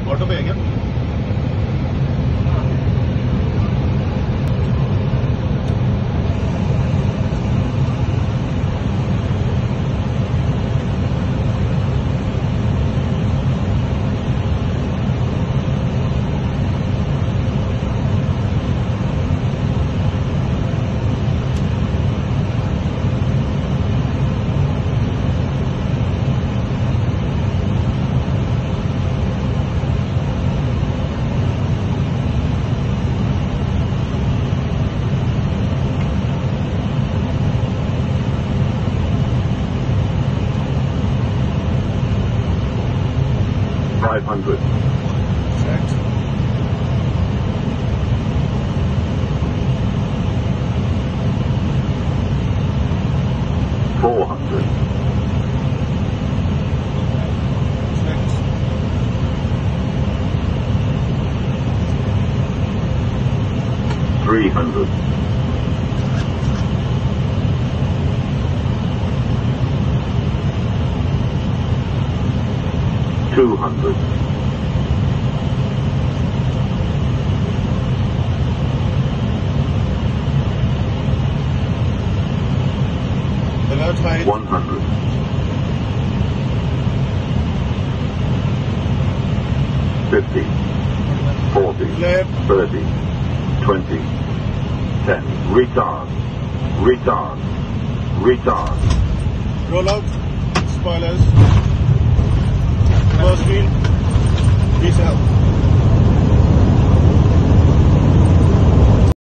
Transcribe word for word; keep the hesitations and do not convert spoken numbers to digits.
Auto पे है क्या? five hundred. Set. four hundred. Set. three hundred. two hundred. Alert height. one hundred. fifty. forty. Flip. thirty. twenty. ten. Retard. Retard. Retard. Roll out. Spoilers. Reverse wheel. Reach out.